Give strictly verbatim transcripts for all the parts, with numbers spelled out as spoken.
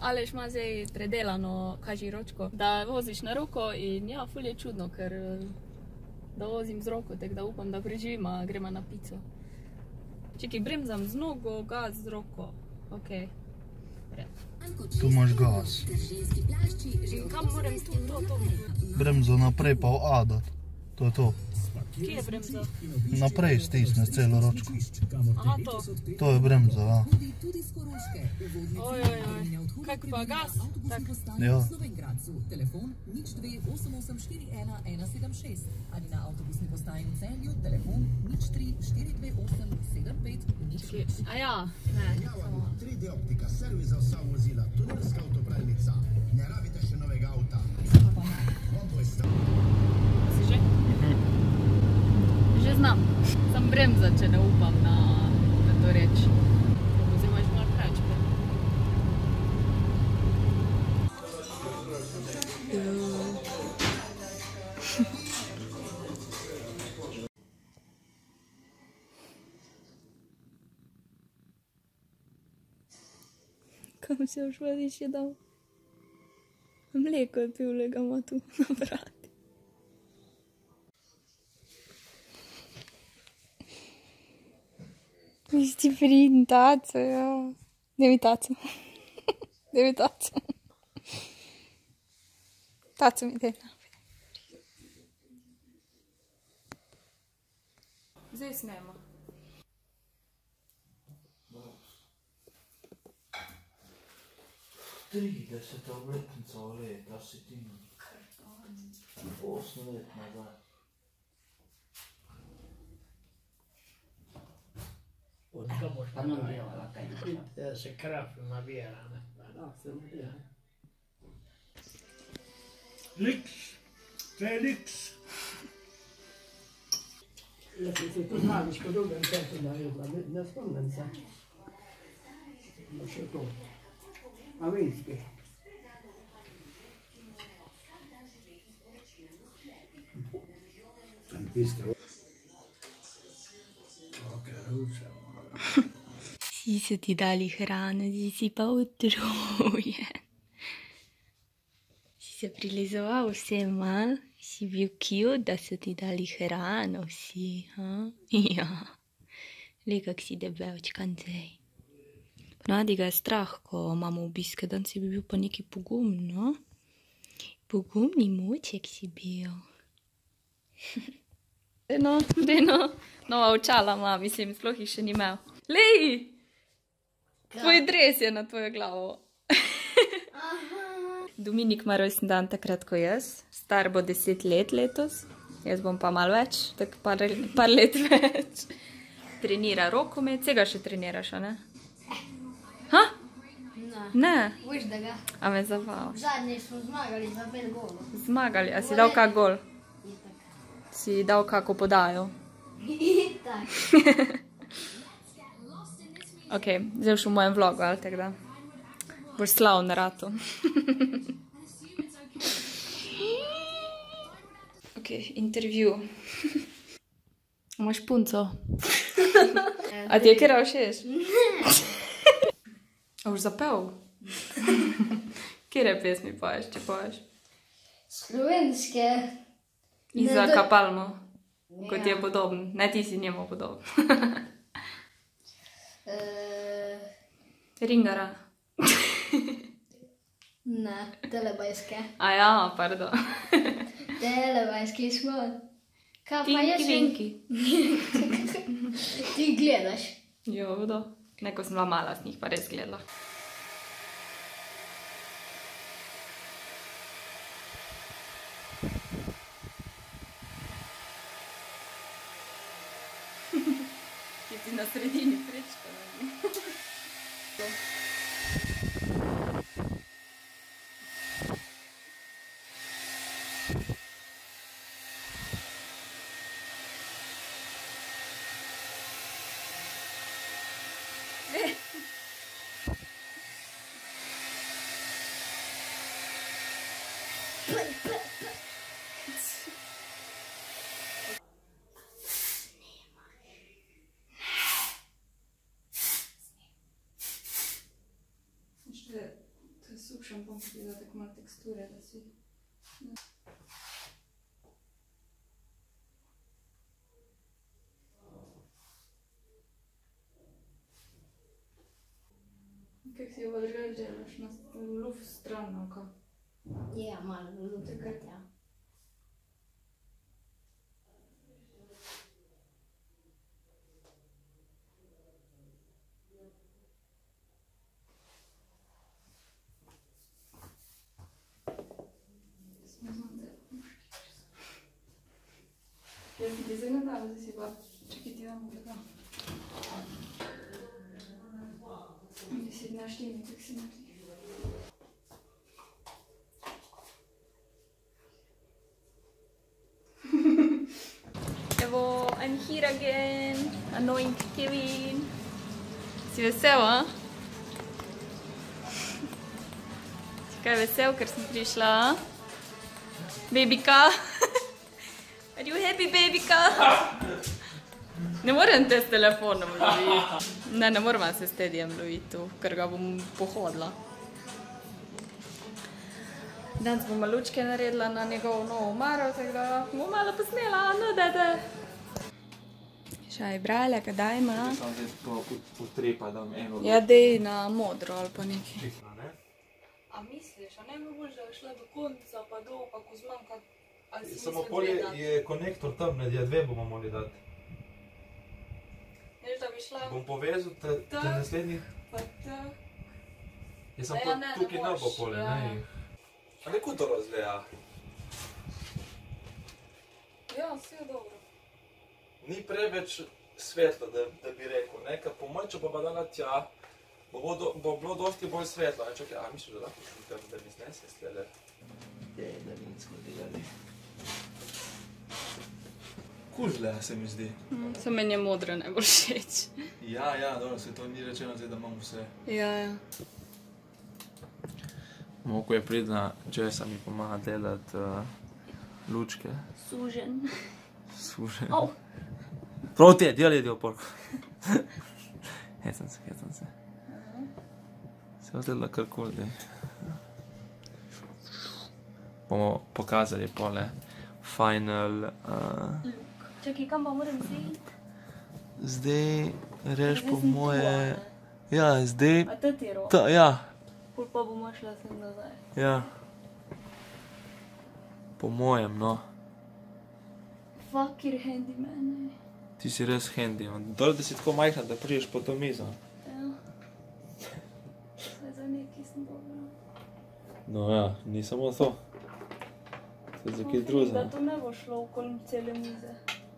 Aleš ima zdaj predelano kažiročko, da voziš na roko in ja, ful je čudno, ker da vozim z roko, tako da upam, da preživim, a gremo na pico. Čekaj, bremzam z nogo, gaz z roko. Ok. Tu imaš gaz. In kam moram tu, to, to? Bremzo naprej pa v A dati. To je to. Kje je bremza? Naprej stisneš celo ročko. Aha, to. To je bremza, ja. Oj, oj, oj. Kaj pa gas? Tak. Ja. Telefon nič dve osem osem štiri ena ena sedem šest ali na avtobusni postaji v Celju telefon nič tri štiri dve osem sedem pet nič šest. A ja, ne. tri D optika, servis za vsa vozila, tunelska avtopralnica. Ne rabite še novega avta. Si že? Že znam. Sam bremza, če ne upam na, na to reč. Oziroma, že malo krač. Kam se už vodiš je dal? Mleko je pil, lega ima tu na vrati. Vi ste pridni, taco, ja. Daj mi taco. Daj mi taco. Taco mi daj naprej. Zdaj snema. trideseta obletnica leta si ti na osem let nazaj. Pa non bevala, se krafno navijala. Da, se navijala. Liks, Felix. Jaz sem se to znališ po drugem času naredila, ne spomnim se. No še to. A vinski. Vsi so ti dali hrano, zdaj si pa utrujen. Si se prilizoval vsem, a? Si bil cute, da so ti dali hrano vsi, a? Ja. Glej, kak si debelčkan zdaj. Ponavadi ga je strah, ko imamo obiske, dan si bi bil pa neki pogumni, no? Pogumni moček si bil. Deno, deno, nova očala ima, mislim, sploh jih še ni imel. Lej! Tvoj dres je na tvojo glavo. Dominik ima rojstni dan takrat, ko jaz. Star bo deset let letos. Jaz bom pa malo več, tak par, par let več. Trenira rokomet, vsega še treniraš, a ne? Ha? Ne. Ne? Viš da ga? A me zabava. Zadnji smo zmagali za pet golov. Zmagali, a si dal kak gol? Itak. Si dal kako podajo? Itak. Ok, zdaj boš v mojem vlogu, ali tako da? Boš slav na ratu. Ok, intervju. Imaš punco? A ti je kera všeš? A boš zapel? Kere pesmi poješ, če poješ? Slovenske. Iza Kapalmo, kot ti je podoben. Ne, ti si njemu podoben. Ringara. Ne, telebajske. A ja, pardon. Telebajski smo. Kaj pa jaz? Tinki, Ti gledaš. Jo, vodo. Neko sem bila mala z njih, pa res gledala. Ti si na sredini prečka. To je šampon, ki ti da tako malo teksture, da si... Kako si jo pa drugače delaš? Na luft stran, no ka? Ja, malo luft, ja. Jaz bi ti zagnadala, da si pa, čekaj ti damo tako. Da si znaš timi, kako si naredi. Evo, I'm here again, annoying Kevin. Si vesel, a? Si kaj vesel, ker sem prišla, a? Babika? Are you happy, babika? Ne morem te s telefonom loviti. Ne, ne moram se s Tedijem loviti tu, ker ga bom pohodila. Danes bom lučke naredila na njegov novo omaro, tako da bom malo posnela, no dede. Šaj, brale, kdaj ima? Sam zdaj to potrepa, da eno... Ja, dej na modro ali pa nekaj. A misliš, a ne bi bolj, da je šla do konca, pa dol, pa ko zmanjka, ali si Samo misliš pol je, gledati? je konektor tam, ne, dve bomo morali dati. Veš, da bi šla Bom povezal te, te Tak. naslednjih... pa tak. Jaz sem Ja, pa ne, ne tukaj ne bo boš, pole, ja. ne. A ne kuto razveja? Ja, vse je dobro. Ni preveč svetlo, da, da bi rekel, ne, ker po mojem, če pa dala tja, bo, bo, do, bo bilo dosti bolj svetlo, ne, čakaj, a misliš, da lahko šlikam, da mi znese slede? Je, da bi nic delali. Kužle se mi zdi. Samo meni je modro najbolj všeč. Ja, ja, dobro, se to ni rečeno zdaj, da imam vse. Ja, ja. Moko je pridna, Jessa mi pomaga delati uh, lučke. Sužen. Slušaj. Au. Prav te, delaj del porko. Hecam se, hecam se. Se bo zdela karkoli, dej. Bomo pokazali pole final... Uh, Čakaj, kam pa moram ziti? zdaj, reš po Zdaj sem tu, moje... a Ja, zdaj... A te ti ro? Ta, ja, Pol pa bomo šla sem nazaj. ja. Po mojem, no. Fuck your handyman, ej. Ti si res handy, man. Dobro, da si tako majhna, da priješ po to mizo. Ja. Saj za nekaj sem dobra. No ja, ni samo to. To je za kaj drugega. Da to ne bo šlo okoli cele mize.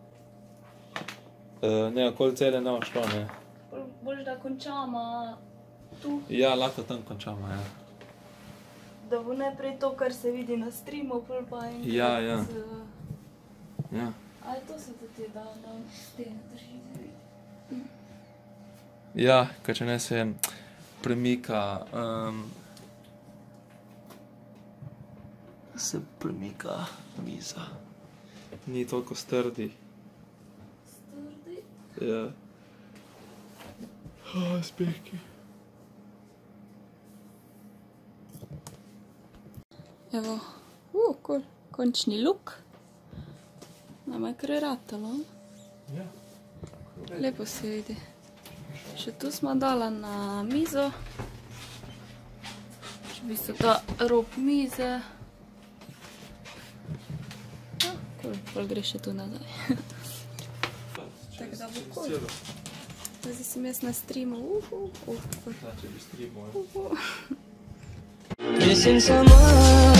Uh, ne, okoli cele ne bo šlo, ne. Pol boljš, da končamo tu, Ja, lahko tam končamo, ja. da bo najprej to, kar se vidi na streamu, pol pa enkrat Ja, ja. z... Ja. Ali to se ti da, da stene drži za vidi? Ja, ker če ne se premika, um, se premika miza. Ni toliko strdi. Strdi. Ja. Oh, spehki. Evo, uh, cool. Končni luk. Nama je kar ratalo. Ja. Lepo se vidi. Še tu smo dala na mizo. Še v bistvu ta rob mize. Ja, cool. Pol gre še tu nazaj. Tako da bo cool. Zdaj sem jaz na streamu. Uh, uh, uh, uh. Če bi streamal, uh, uh. Missing someone